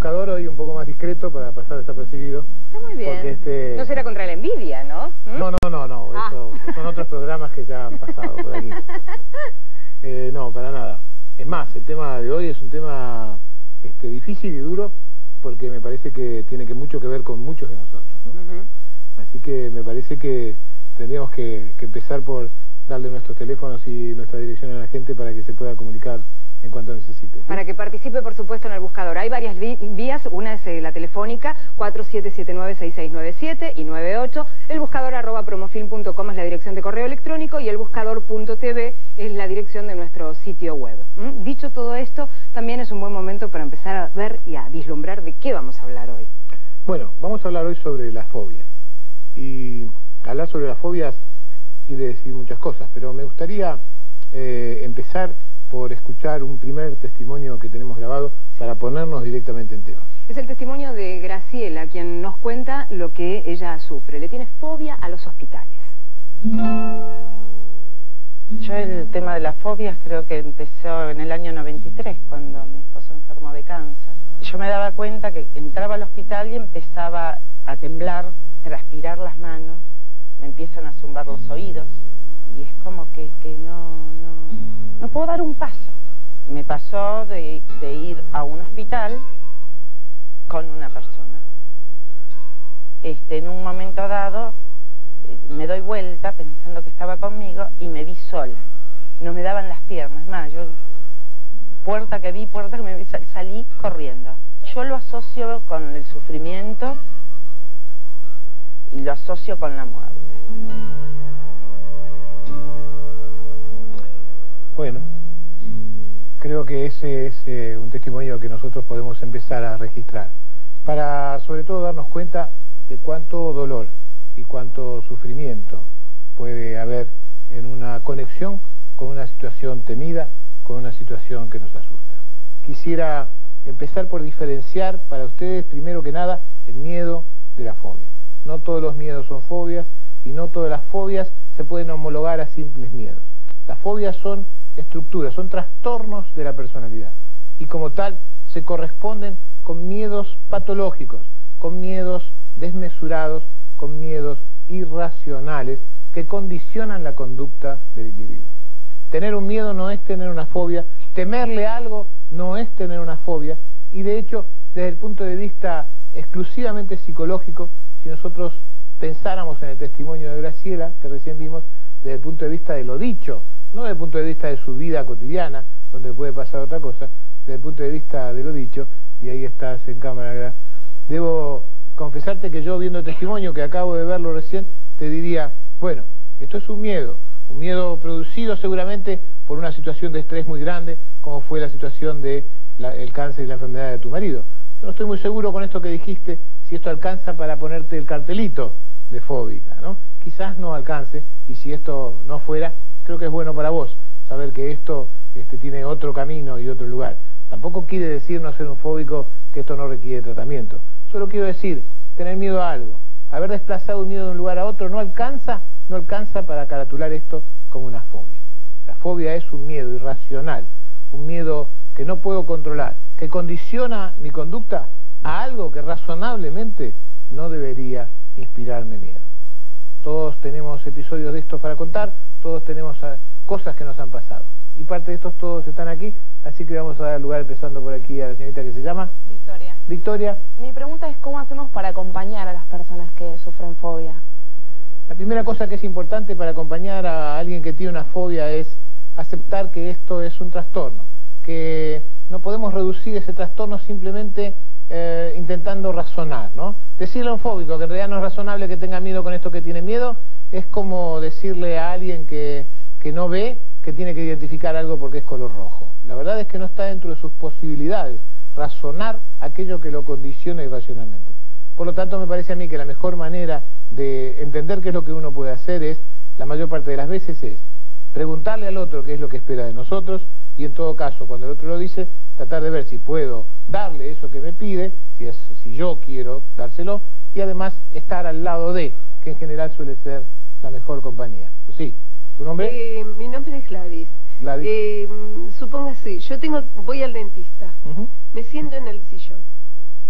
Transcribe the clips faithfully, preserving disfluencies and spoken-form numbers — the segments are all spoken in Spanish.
buscador hoy un poco más discreto para pasar desapercibido. Está muy bien. Porque este... No será contra la envidia, ¿no? ¿Mm? No, no, no, no. Ah. Eso, son otros programas que ya han pasado por aquí. Eh, no, para nada. Es más, el tema de hoy es un tema este, difícil y duro porque me parece que tiene que mucho que ver con muchos de nosotros, ¿no? Uh-huh. Así que me parece que tendríamos que, que empezar por darle nuestros teléfonos y nuestra dirección a la gente para que se pueda comunicar en cuanto necesite, ¿sí? Para que participe, por supuesto, en el buscador. Hay varias vías, una es eh, la telefónica, cuatro siete siete nueve, seis seis nueve siete y nueve ocho, el buscador arroba promofilm punto com es la dirección de correo electrónico y el buscador punto t v es la dirección de nuestro sitio web. ¿Mm? Dicho todo esto, también es un buen momento para empezar a ver y a vislumbrar de qué vamos a hablar hoy. Bueno, vamos a hablar hoy sobre las fobias. Y hablar sobre las fobias quiere decir muchas cosas, pero me gustaría eh, empezar por escuchar un primer testimonio que tenemos grabado para ponernos directamente en tema. Es el testimonio de Graciela, quien nos cuenta lo que ella sufre. Le tiene fobia a los hospitales. Yo el tema de las fobias creo que empezó en el año noventa y tres, cuando mi esposo enfermó de cáncer. Yo me daba cuenta que entraba al hospital y empezaba a temblar, transpirar las manos, me empiezan a zumbar los oídos y es como que, que no, no, no puedo dar un paso. Me pasó de, de ir a un hospital con una persona. Este, en un momento dado eh, me doy vuelta pensando que estaba conmigo y me vi sola. No me daban las piernas, más, yo puerta que vi, puerta que me vi, salí corriendo. Yo lo asocio con el sufrimiento y lo asocio con la muerte. Bueno, creo que ese es eh, un testimonio que nosotros podemos empezar a registrar para sobre todo darnos cuenta de cuánto dolor y cuánto sufrimiento puede haber en una conexión con una situación temida, con una situación que nos asusta. Quisiera empezar por diferenciar para ustedes primero que nada el miedo de la fobia. No todos los miedos son fobias y no todas las fobias se pueden homologar a simples miedos. Las fobias son estructuras, son trastornos de la personalidad y como tal se corresponden con miedos patológicos, con miedos desmesurados, con miedos irracionales que condicionan la conducta del individuo. Tener un miedo no es tener una fobia, temerle algo no es tener una fobia y de hecho desde el punto de vista exclusivamente psicológico, si nosotros pensáramos en el testimonio de Graciela que recién vimos, desde el punto de vista de lo dicho, no desde el punto de vista de su vida cotidiana, donde puede pasar otra cosa, desde el punto de vista de lo dicho, y ahí estás en cámara, debo confesarte que yo viendo el testimonio, que acabo de verlo recién, te diría, bueno, esto es un miedo, un miedo producido seguramente por una situación de estrés muy grande, como fue la situación del cáncer y la enfermedad de tu marido. Yo no estoy muy seguro con esto que dijiste, si esto alcanza para ponerte el cartelito de fóbica, ¿no? Quizás no alcance, y si esto no fuera, creo que es bueno para vos saber que esto este, tiene otro camino y otro lugar. Tampoco quiere decir no ser un fóbico que esto no requiere tratamiento. Solo quiero decir, tener miedo a algo, haber desplazado un miedo de un lugar a otro, no alcanza, no alcanza para caratular esto como una fobia. La fobia es un miedo irracional, un miedo que no puedo controlar, que condiciona mi conducta a algo que razonablemente no debería inspirarme miedo. Todos tenemos episodios de estos para contar, todos tenemos uh, cosas que nos han pasado. Y parte de estos todos están aquí, así que vamos a dar lugar empezando por aquí a la señorita que se llama... Victoria. Victoria. Mi pregunta es cómo hacemos para acompañar a las personas que sufren fobia. La primera cosa que es importante para acompañar a alguien que tiene una fobia es aceptar que esto es un trastorno, que no podemos reducir ese trastorno simplemente eh, intentando razonar, ¿no? Decirle a un fóbico que en realidad no es razonable que tenga miedo con esto que tiene miedo, es como decirle a alguien que, que no ve que tiene que identificar algo porque es color rojo. La verdad es que no está dentro de sus posibilidades razonar aquello que lo condiciona irracionalmente. Por lo tanto, me parece a mí que la mejor manera de entender qué es lo que uno puede hacer es, la mayor parte de las veces es, preguntarle al otro qué es lo que espera de nosotros y en todo caso, cuando el otro lo dice, tratar de ver si puedo darle eso que me pide, si, es, si yo quiero dárselo, y además estar al lado de, que en general suele ser la mejor compañía. ¿Sí? ¿Tu nombre? Eh, mi nombre es Gladys. Gladys. Eh, supóngase, yo tengo, voy al dentista, Uh-huh. me siento en el sillón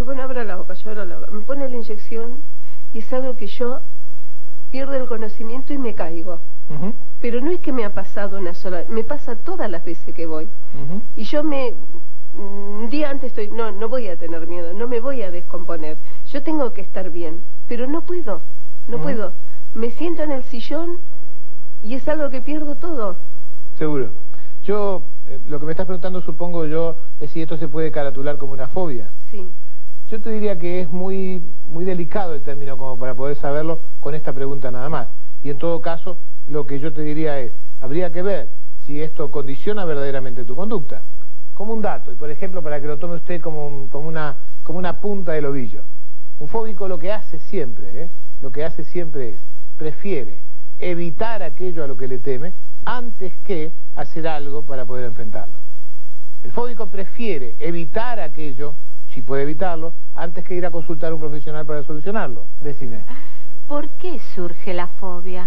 dice, bueno, abra la boca, yo abro la boca. Me pone la inyección y es algo que yo pierdo el conocimiento y me caigo. Uh-huh. Pero no es que me ha pasado una sola, me pasa todas las veces que voy. Uh-huh. Y yo me... Un día antes estoy, no, no voy a tener miedo, no me voy a descomponer. Yo tengo que estar bien, pero no puedo, no uh-huh. puedo. Me siento en el sillón y es algo que pierdo todo. Seguro. Yo, eh, lo que me estás preguntando, supongo yo, es si esto se puede caratular como una fobia. Sí. Yo te diría que es muy, muy delicado el término como para poder saberlo con esta pregunta nada más. Y en todo caso, lo que yo te diría es, habría que ver si esto condiciona verdaderamente tu conducta. Como un dato, y por ejemplo, para que lo tome usted como, un, como, una, como una punta del ovillo. Un fóbico lo que hace siempre, ¿eh? lo que hace siempre es, prefiere evitar aquello a lo que le teme antes que hacer algo para poder enfrentarlo. El fóbico prefiere evitar aquello, si puede evitarlo, antes que ir a consultar a un profesional para solucionarlo. Decime. ¿Por qué surge la fobia?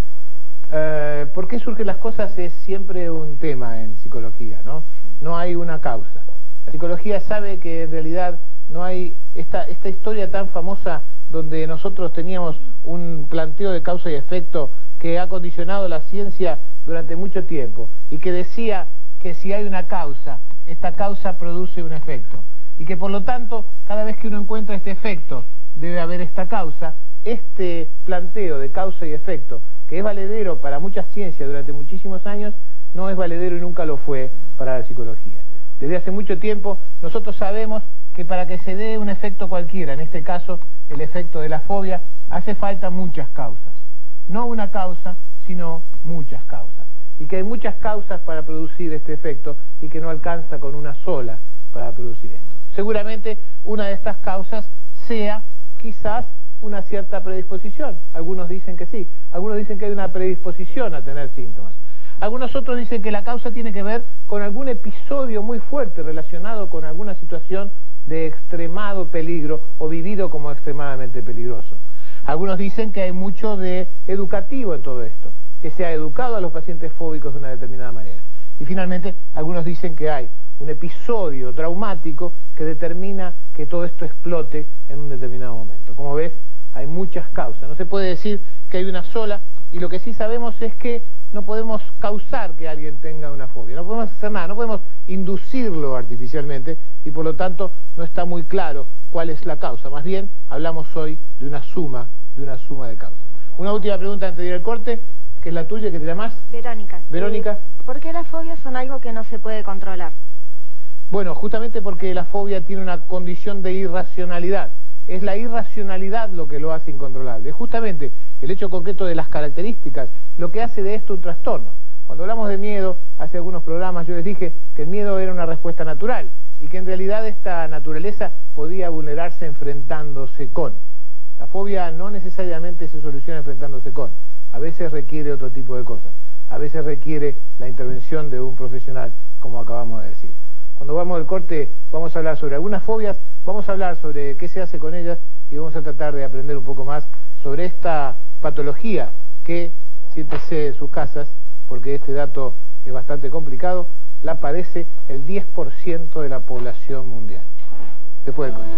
Eh, ¿Por qué surgen las cosas? Es siempre un tema en psicología, ¿no? No hay una causa. La psicología sabe que en realidad no hay esta, esta historia tan famosa donde nosotros teníamos un planteo de causa y efecto que ha condicionado la ciencia durante mucho tiempo y que decía que si hay una causa, esta causa produce un efecto y que por lo tanto cada vez que uno encuentra este efecto debe haber esta causa. Este planteo de causa y efecto, que es valedero para muchas ciencias durante muchísimos años, no es valedero y nunca lo fue para la psicología. Desde hace mucho tiempo nosotros sabemos que para que se dé un efecto cualquiera, en este caso el efecto de la fobia, hace falta muchas causas. No una causa, sino muchas causas. Y que hay muchas causas para producir este efecto y que no alcanza con una sola para producir esto. Seguramente una de estas causas sea quizás una cierta predisposición. Algunos dicen que sí, algunos dicen que hay una predisposición a tener síntomas. Algunos otros dicen que la causa tiene que ver con algún episodio muy fuerte relacionado con alguna situación de extremado peligro o vivido como extremadamente peligroso. Algunos dicen que hay mucho de educativo en todo esto, que se ha educado a los pacientes fóbicos de una determinada manera. Y finalmente, algunos dicen que hay un episodio traumático que determina que todo esto explote en un determinado momento. Como ves, hay muchas causas. No se puede decir que hay una sola, y lo que sí sabemos es que no podemos causar que alguien tenga una fobia. No podemos hacer nada, no podemos inducirlo artificialmente, y por lo tanto no está muy claro cuál es la causa. Más bien, hablamos hoy de una suma, de una suma de causas. Una última pregunta antes de ir al corte, que es la tuya, que te llamas Verónica. Verónica. Eh, ¿Por qué las fobias son algo que no se puede controlar? Bueno, justamente porque la fobia tiene una condición de irracionalidad. Es la irracionalidad lo que lo hace incontrolable. Es justamente el hecho concreto de las características lo que hace de esto un trastorno. Cuando hablamos de miedo, hace algunos programas yo les dije que el miedo era una respuesta natural y que en realidad esta naturaleza podía vulnerarse enfrentándose con. La fobia no necesariamente se soluciona enfrentándose con. A veces requiere otro tipo de cosas. A veces requiere la intervención de un profesional, como acabamos de decir. Cuando vamos al corte vamos a hablar sobre algunas fobias, vamos a hablar sobre qué se hace con ellas y vamos a tratar de aprender un poco más sobre esta patología que, siéntese en sus casas, porque este dato es bastante complicado, la padece el diez por ciento de la población mundial. Después del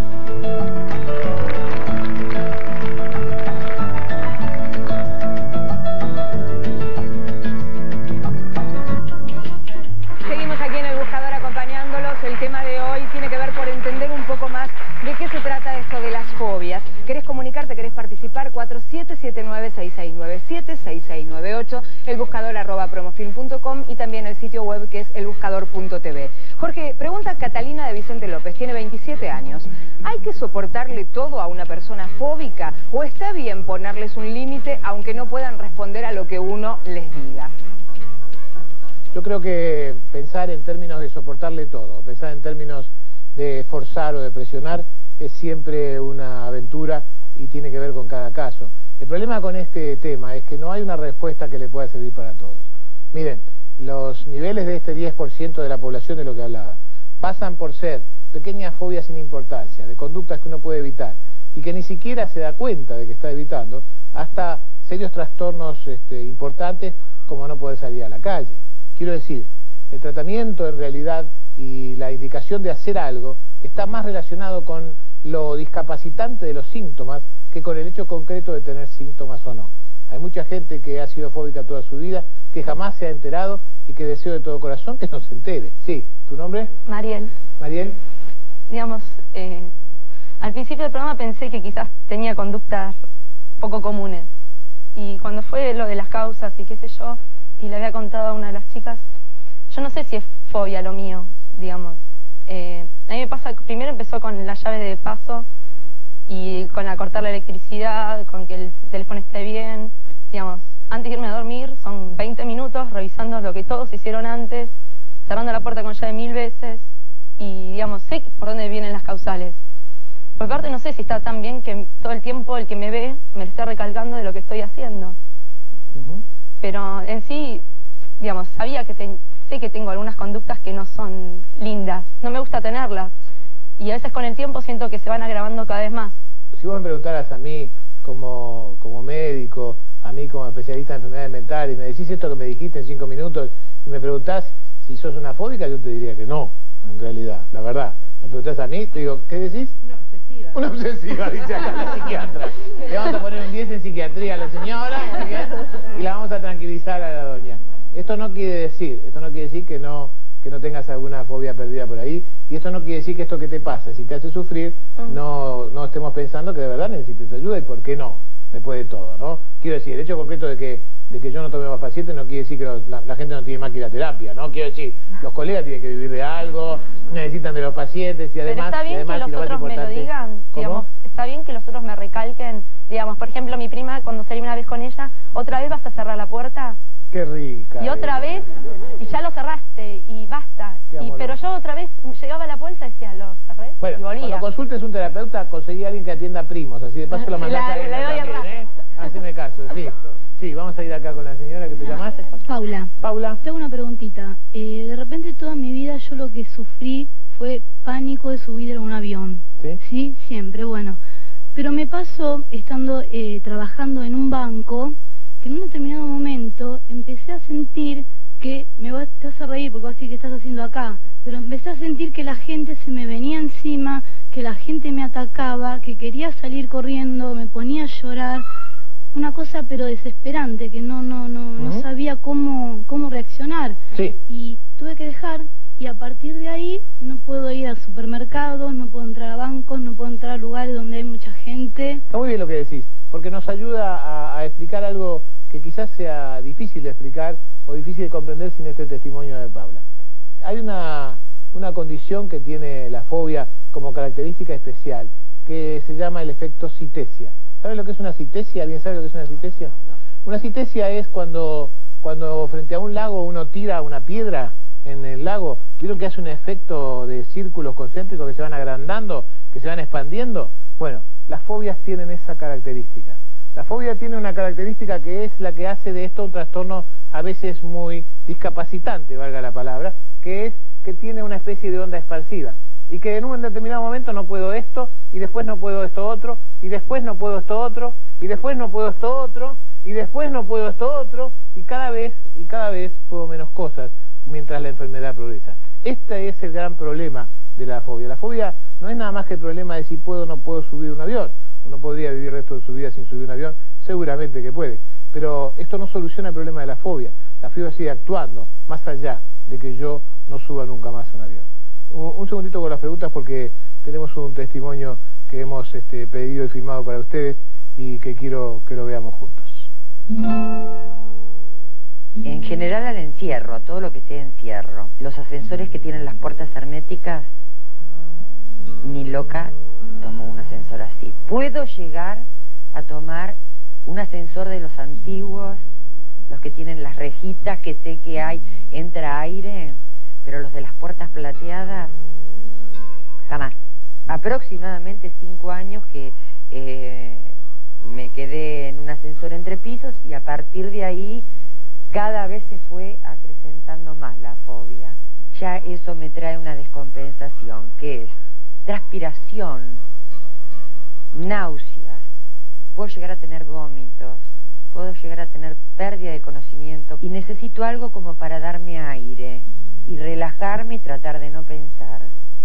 corte. El tema de hoy tiene que ver por entender un poco más de qué se trata esto de las fobias. ¿Querés comunicarte? ¿Querés participar? cuatro siete siete nueve, seis seis nueve siete, seis seis nueve ocho, el buscador arroba promofilm punto com y también el sitio web que es el buscador punto t v. Jorge, pregunta Catalina de Vicente López, tiene veintisiete años. ¿Hay que soportarle todo a una persona fóbica o está bien ponerles un límite aunque no puedan responder a lo que uno les diga? Yo creo que pensar en términos de soportarle todo, pensar en términos de forzar o de presionar es siempre una aventura y tiene que ver con cada caso. El problema con este tema es que no hay una respuesta que le pueda servir para todos. Miren, los niveles de este diez por ciento de la población de lo que hablaba pasan por ser pequeñas fobias sin importancia, de conductas que uno puede evitar y que ni siquiera se da cuenta de que está evitando, hasta serios trastornos este, importantes como no poder salir a la calle. Quiero decir, el tratamiento en realidad y la indicación de hacer algo está más relacionado con lo discapacitante de los síntomas que con el hecho concreto de tener síntomas o no. Hay mucha gente que ha sido fóbica toda su vida, que jamás se ha enterado y que deseo de todo corazón que no se entere. Sí, ¿tu nombre? Mariel. Mariel. Digamos, eh, al principio del programa pensé que quizás tenía conductas poco comunes. Y cuando fue lo de las causas y qué sé yo, y le había contado a una de las chicas, yo no sé si es fobia lo mío, digamos. Eh, a mí me pasa, primero empezó con la llave de paso y con la cortar la electricidad, con que el teléfono esté bien, digamos. Antes de irme a dormir son veinte minutos revisando lo que todos hicieron antes, cerrando la puerta con llave mil veces y, digamos, sé por dónde vienen las causales. Por parte no sé si está tan bien que todo el tiempo el que me ve me lo esté recalcando de lo que estoy haciendo. Uh-huh. Pero en sí, digamos, sabía que te, sé que tengo algunas conductas que no son lindas, no me gusta tenerlas y a veces con el tiempo siento que se van agravando cada vez más. Si vos me preguntaras a mí como, como médico, a mí como especialista en enfermedades mentales, y me decís esto que me dijiste en cinco minutos y me preguntás si sos una fóbica, yo te diría que no, en realidad, la verdad. Me preguntás a mí, te digo, ¿qué decís? Una obsesiva. Una obsesiva, dice acá la psiquiatra. Le vamos a poner un diez en psiquiatría a la señora, muy bien, y la vamos a tranquilizar a la doña. Esto no quiere decir, esto no quiere decir que no, que no tengas alguna fobia perdida por ahí, y esto no quiere decir que esto que te pasa, si te hace sufrir, mm. no, no estemos pensando que de verdad necesites ayuda y por qué no, después de todo, ¿no? Quiero decir, el hecho concreto de que, de que yo no tome más pacientes no quiere decir que los, la, la gente no tiene más que ir a terapia, ¿no? Quiero decir, los colegas tienen que vivir de algo, necesitan de los pacientes y además... Pero está bien y además, que los y lo otros me lo digan, digamos, está bien que los otros me recalquen, digamos, por ejemplo, mi prima, cuando salí una vez con ella, ¿otra vez vas a cerrar la puerta? Qué rica. Y otra vez, y ya lo cerraste, y basta. Y, pero yo otra vez llegaba a la puerta y decía, lo cerré, bueno, y volvía. Cuando consultes un terapeuta, conseguí a alguien que atienda primos, así de paso lo mandás a ella también, ¿eh? Haceme caso, sí. Sí, vamos a ir acá con la señora que te llamas. Paula. Paula. Tengo una preguntita. Eh, de repente toda mi vida yo lo que sufrí fue pánico de subir a un avión. ¿Sí? Sí, siempre, bueno. Pero me pasó estando eh, trabajando en un banco, que en un determinado momento empecé a sentir que, me vas, te vas a reír porque vas a decir, ¿qué estás haciendo acá? Pero empecé a sentir que la gente se me venía encima, que la gente me atacaba, que quería salir corriendo, me ponía a llorar. Una cosa pero desesperante, que no no no, uh-huh. no sabía cómo, cómo reaccionar. Sí. Y tuve que dejar, y a partir de ahí no puedo ir a supermercados, no puedo entrar a bancos, no puedo entrar a lugares donde hay mucha gente. Está muy bien lo que decís, porque nos ayuda a, a explicar algo que quizás sea difícil de explicar o difícil de comprender sin este testimonio de Paula. Hay una, una condición que tiene la fobia como característica especial, que se llama el efecto citesia. ¿Sabe lo que es una citesia? ¿Alguien sabe lo que es una citesia? No. Una citesia es cuando, cuando frente a un lago uno tira una piedra en el lago. ¿Vieron que hace un efecto de círculos concéntricos que se van agrandando, que se van expandiendo? Bueno, las fobias tienen esa característica. La fobia tiene una característica que es la que hace de esto un trastorno a veces muy discapacitante, valga la palabra, que es que tiene una especie de onda expansiva. Y que en un determinado momento no puedo esto, y después no puedo esto otro, y después no puedo esto otro, y después no puedo esto otro, y después no puedo esto otro, y cada vez, y cada vez puedo menos cosas mientras la enfermedad progresa. Este es el gran problema de la fobia. La fobia no es nada más que el problema de si puedo o no puedo subir un avión. Uno podría vivir el resto de su vida sin subir un avión, seguramente que puede. Pero esto no soluciona el problema de la fobia. La fobia sigue actuando más allá de que yo no suba nunca más un avión. Un segundito con las preguntas porque tenemos un testimonio que hemos este, pedido y firmado para ustedes y que quiero que lo veamos juntos. En general al encierro, a todo lo que sea encierro, los ascensores que tienen las puertas herméticas, ni loca tomo un ascensor así. Puedo llegar a tomar un ascensor de los antiguos, los que tienen las rejitas, que sé que hay, entra aire, pero los de las puertas plateadas, jamás. Aproximadamente cinco años que eh, me quedé en un ascensor entre pisos y a partir de ahí cada vez se fue acrecentando más la fobia. Ya eso me trae una descompensación, que es transpiración, náuseas, puedo llegar a tener vómitos, puedo llegar a tener pérdida de conocimiento y necesito algo como para darme aire y relajarme y tratar de no pensar.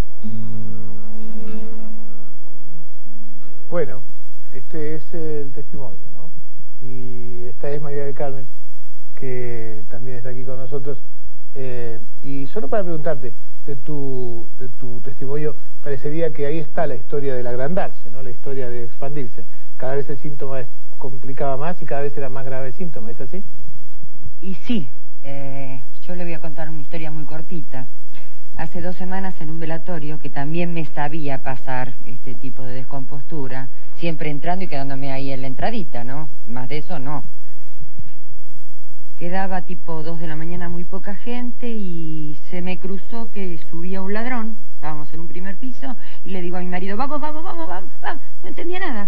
Bueno, este es el testimonio, ¿no? Y esta es María del Carmen, que también está aquí con nosotros. Eh, y solo para preguntarte, de tu, de tu testimonio, parecería que ahí está la historia del agrandarse, ¿no? La historia de expandirse. Cada vez el síntoma complicaba más y cada vez era más grave el síntoma, ¿es así? Y sí, eh, yo le voy a contar una historia muy cortita. Hace dos semanas en un velatorio, que también me sabía pasar este tipo de descompostura, siempre entrando y quedándome ahí en la entradita, ¿no? Más de eso no. Quedaba tipo dos de la mañana, muy poca gente, y se me cruzó que subía un ladrón. Estábamos en un primer piso y le digo a mi marido, vamos, vamos, vamos, vamos, vamos. No entendía nada.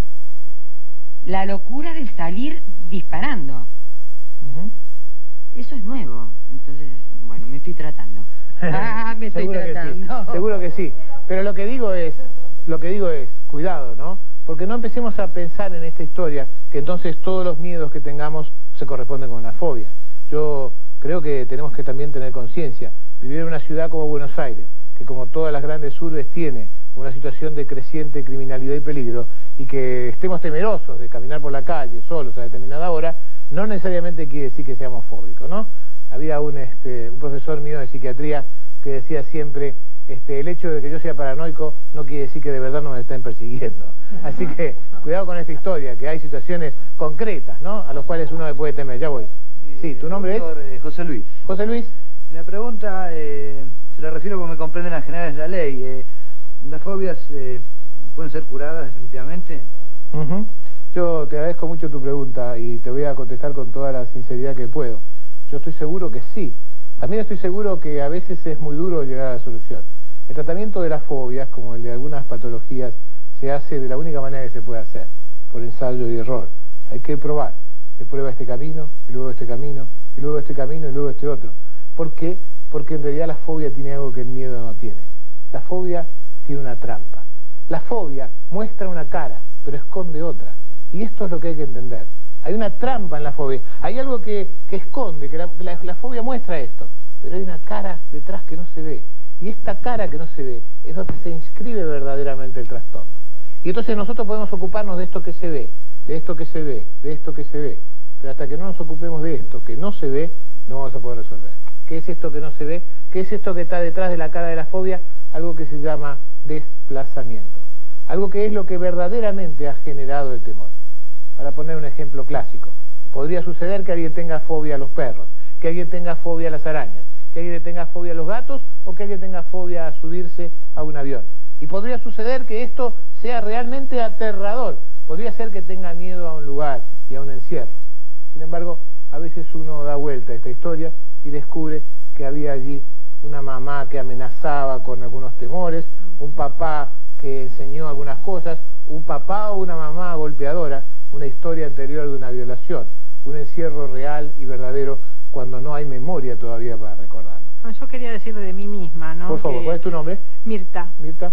La locura de salir disparando. Uh-huh. Eso es nuevo. Entonces, bueno, me estoy tratando. Ah, me estoy seguro tratando. Que sí, seguro que sí. Pero lo que digo es, lo que digo es, cuidado, ¿no? Porque no empecemos a pensar en esta historia que entonces todos los miedos que tengamos se corresponden con una fobia. Yo creo que tenemos que también tener conciencia. Vivir en una ciudad como Buenos Aires, que como todas las grandes urbes tiene una situación de creciente criminalidad y peligro, y que estemos temerosos de caminar por la calle solos a determinada hora, no necesariamente quiere decir que seamos fóbicos, ¿no? Había un, este, un profesor mío de psiquiatría que decía siempre, este, el hecho de que yo sea paranoico no quiere decir que de verdad no me estén persiguiendo. Así que cuidado con esta historia, que hay situaciones concretas, ¿no? A los cuales uno le puede temer. Ya voy. Sí, ¿tu nombre doctor, es? Eh, José Luis. José Luis. La pregunta eh, se la refiero porque me comprenden las generales de la ley. Eh, ¿Las fobias eh, pueden ser curadas definitivamente? Uh-huh. Yo te agradezco mucho tu pregunta y te voy a contestar con toda la sinceridad que puedo. Yo estoy seguro que sí. También estoy seguro que a veces es muy duro llegar a la solución. El tratamiento de las fobias, como el de algunas patologías, se hace de la única manera que se puede hacer, por ensayo y error. Hay que probar. Se prueba este camino, y luego este camino, y luego este camino, y luego este otro. ¿Por qué? Porque en realidad la fobia tiene algo que el miedo no tiene. La fobia tiene una trampa. La fobia muestra una cara, pero esconde otra. Y esto es lo que hay que entender. Hay una trampa en la fobia. Hay algo que, que esconde, que la, la, la fobia muestra esto. Pero hay una cara detrás que no se ve. Y esta cara que no se ve es donde se inscribe verdaderamente el trastorno. Y entonces nosotros podemos ocuparnos de esto que se ve, de esto que se ve, de esto que se ve. Pero hasta que no nos ocupemos de esto que no se ve, no vamos a poder resolver. ¿Qué es esto que no se ve? ¿Qué es esto que está detrás de la cara de la fobia? Algo que se llama desplazamiento. Algo que es lo que verdaderamente ha generado el temor. Para poner un ejemplo clásico, podría suceder que alguien tenga fobia a los perros, que alguien tenga fobia a las arañas, que alguien tenga fobia a los gatos o que alguien tenga fobia a subirse a un avión. Y podría suceder que esto sea realmente aterrador. Podría ser que tenga miedo a un lugar y a un encierro. Sin embargo, a veces uno da vuelta a esta historia y descubre que había allí una mamá que amenazaba con algunos temores, un papá que enseñó algunas cosas, un papá o una mamá golpeadora, una historia anterior de una violación, un encierro real y verdadero cuando no hay memoria todavía para recordarlo. Yo quería decir de mí misma, ¿no? Por favor, que... ¿cuál es tu nombre? Mirta. Mirta.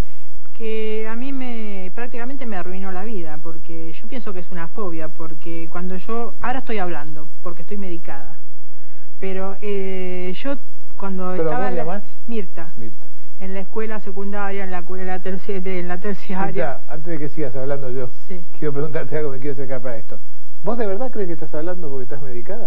Que a mí me prácticamente me arruinó la vida, porque yo pienso que es una fobia, porque cuando yo, ahora estoy hablando, porque estoy medicada, pero eh, yo cuando ¿Pero estaba cómo en la... Mirta. Mirta. En la escuela secundaria, en la escuela terci... en la terciaria. Mirta, antes de que sigas hablando yo, sí. quiero preguntarte algo, me quiero acercar para esto. ¿Vos de verdad crees que estás hablando porque estás medicada?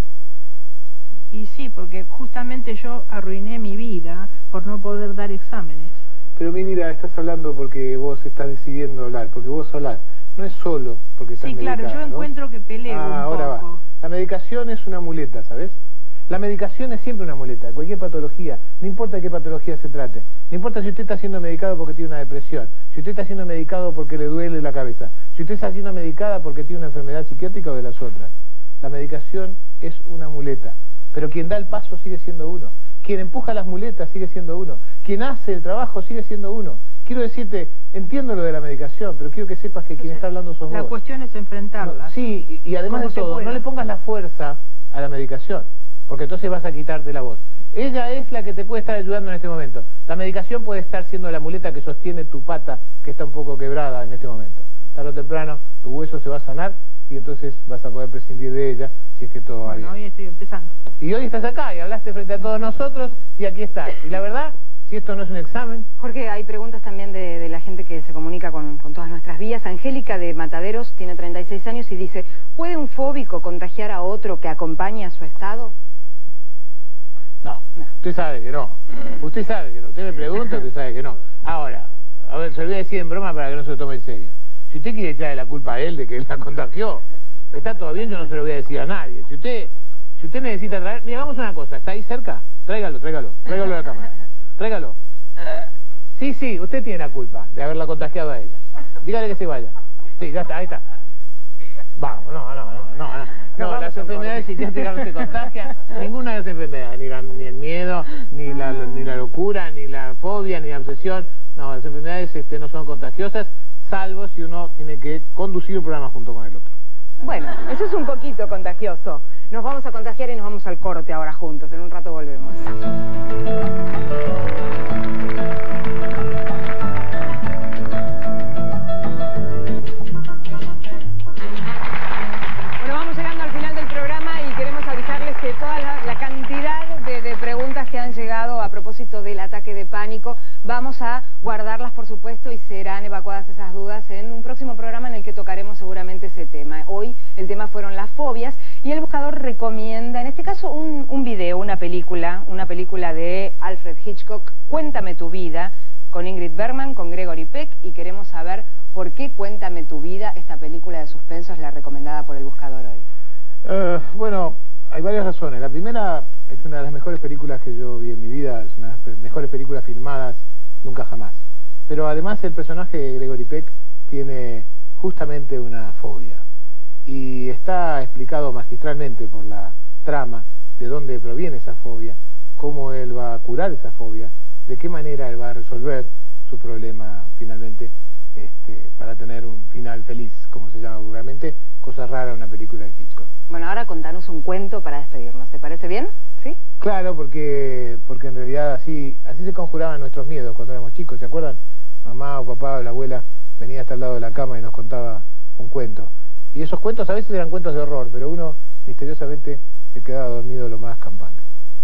Y sí, porque justamente yo arruiné mi vida por no poder dar exámenes. Pero mi vida, estás hablando porque vos estás decidiendo hablar, porque vos hablás. No es solo porque estás sí, medicada, claro, yo ¿no? encuentro que peleo ah, un ahora poco. Va. La medicación es una muleta, ¿sabes? La medicación es siempre una muleta, cualquier patología, no importa de qué patología se trate. No importa si usted está siendo medicado porque tiene una depresión, si usted está siendo medicado porque le duele la cabeza, si usted está siendo medicada porque tiene una enfermedad psiquiátrica o de las otras. La medicación es una muleta, pero quien da el paso sigue siendo uno. Quien empuja las muletas sigue siendo uno. Quien hace el trabajo sigue siendo uno. Quiero decirte, entiendo lo de la medicación, pero quiero que sepas que quien está hablando sos vos. La cuestión es enfrentarla. No, sí, y, y además de todo, no le pongas la fuerza a la medicación, porque entonces vas a quitarte la voz. Ella es la que te puede estar ayudando en este momento. La medicación puede estar siendo la muleta que sostiene tu pata, que está un poco quebrada en este momento. tarde o temprano tu hueso se va a sanar y entonces vas a poder prescindir de ella si es que todo va Bueno, bien. hoy estoy empezando. Y hoy estás acá y hablaste frente a todos nosotros y aquí estás. Y la verdad, si esto no es un examen... Jorge, hay preguntas también de, de la gente que se comunica con, con todas nuestras vías. Angélica de Mataderos tiene treinta y seis años y dice, ¿puede un fóbico contagiar a otro que acompañe a su estado? No, no, usted sabe que no. Usted sabe que no. Usted me pregunta, usted sabe que no. Ahora, a ver, se lo voy a decir en broma para que no se lo tome en serio. Si usted quiere echarle la culpa a él de que él la contagió, está todo bien, yo no se lo voy a decir a nadie. Si usted, si usted necesita traer... Mira, hagamos una cosa, ¿está ahí cerca? Tráigalo, tráigalo, tráigalo a la cámara. Tráigalo. Sí, sí, usted tiene la culpa de haberla contagiado a ella. Dígale que se vaya. Sí, ya está, ahí está. Vamos, no, no, no, no. No, no las enfermedades psiquiátricas no se contagian. Ninguna de las enfermedades, ni, la, ni el miedo, ni la, ni la locura, ni la fobia, ni la obsesión. No, las enfermedades este, no son contagiosas, salvo si uno tiene que conducir un programa junto con el otro. Bueno, eso es un poquito contagioso. Nos vamos a contagiar y nos vamos al corte ahora juntos. En un rato volvemos. Bueno, vamos llegando al final del programa y queremos avisarles que toda la, la cantidad de, de preguntas que han llegado a propósito del ataque de pánico, vamos a guardarlas, por supuesto, y serán evacuadas esas dudas en un próximo programa en el que tocaremos seguramente ese tema. Hoy el tema fueron las fobias y el buscador recomienda, en este caso, un, un video, una película, una película de Alfred Hitchcock, Cuéntame tu vida, con Ingrid Bergman, con Gregory Peck, y queremos saber por qué Cuéntame tu vida, esta película de suspenso, es la recomendada por el buscador hoy. Uh, bueno, hay varias razones. La primera es una de las mejores películas que yo vi en mi vida, es una de las mejores películas filmadas nunca jamás. Pero además el personaje de Gregory Peck tiene justamente una fobia. Y está explicado magistralmente por la trama de dónde proviene esa fobia, cómo él va a curar esa fobia, de qué manera él va a resolver su problema finalmente este, para tener un final feliz, como se llama vulgarmente, cosa rara en una película de Hitchcock. Bueno, ahora contanos un cuento para despedirnos, ¿te parece bien? ¿Sí? Claro, porque porque en realidad así así se conjuraban nuestros miedos cuando éramos chicos, ¿se acuerdan? Mamá o papá o la abuela venía hasta el lado de la cama y nos contaba un cuento. Y esos cuentos a veces eran cuentos de horror, pero uno misteriosamente se quedaba dormido lo más campante.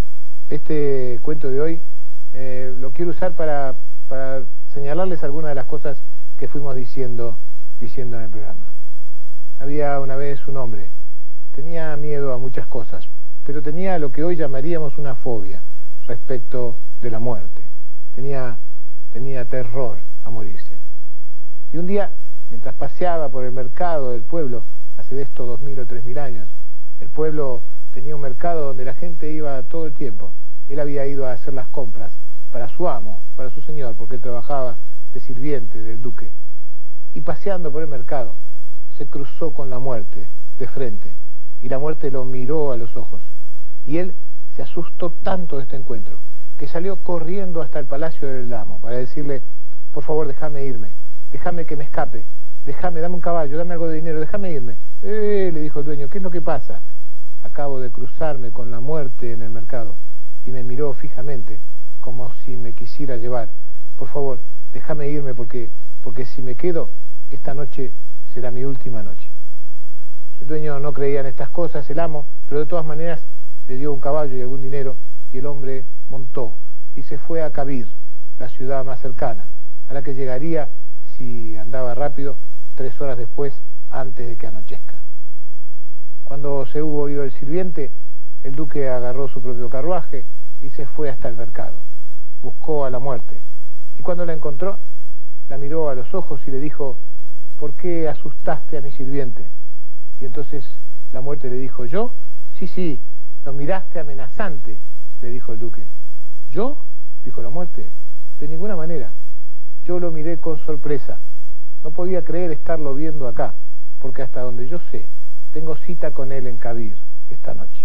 Este cuento de hoy eh, lo quiero usar para, para señalarles algunas de las cosas que fuimos diciendo, diciendo en el programa. Había una vez un hombre, tenía miedo a muchas cosas, pero tenía lo que hoy llamaríamos una fobia respecto de la muerte. Tenía, tenía terror a morirse. Y un día, mientras paseaba por el mercado del pueblo, hace de esto dos mil o tres mil años, el pueblo tenía un mercado donde la gente iba todo el tiempo. Él había ido a hacer las compras para su amo, para su señor, porque él trabajaba de sirviente del duque. Y paseando por el mercado, se cruzó con la muerte de frente, y la muerte lo miró a los ojos. Y él se asustó tanto de este encuentro, que salió corriendo hasta el palacio del amo, para decirle, por favor, déjame irme, déjame que me escape, déjame, dame un caballo, dame algo de dinero, déjame irme. Eh, le dijo el dueño, ¿qué es lo que pasa? Acabo de cruzarme con la muerte en el mercado, y me miró fijamente, como si me quisiera llevar. Por favor, déjame irme, porque, porque si me quedo, esta noche será mi última noche. El dueño no creía en estas cosas, el amo, pero de todas maneras le dio un caballo y algún dinero, y el hombre montó y se fue a Kabir, la ciudad más cercana, a la que llegaría, si andaba rápido, tres horas después, antes de que anochezca. Cuando se hubo ido el sirviente, el duque agarró su propio carruaje y se fue hasta el mercado. Buscó a la muerte, y cuando la encontró, la miró a los ojos y le dijo, ¿por qué asustaste a mi sirviente? Y entonces la muerte le dijo, ¿yo? Sí, sí, lo miraste amenazante, le dijo el duque. ¿Yo? Dijo la muerte. De ninguna manera. Yo lo miré con sorpresa. No podía creer estarlo viendo acá, porque hasta donde yo sé, tengo cita con él en Kabir esta noche.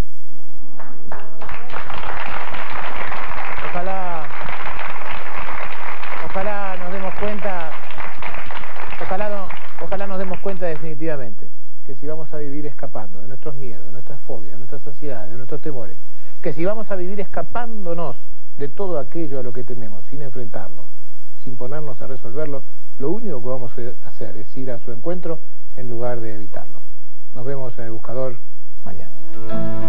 Ojalá, ojalá nos demos cuenta, ojalá, no, ojalá nos demos cuenta definitivamente que si vamos a vivir escapando de nuestros miedos, de nuestras fobias, de nuestras ansiedades, de nuestros temores, que si vamos a vivir escapándonos de todo aquello a lo que tememos, sin enfrentarlo, sin ponernos a resolverlo, lo único que vamos a hacer es ir a su encuentro en lugar de evitarlo. Nos vemos en el buscador mañana.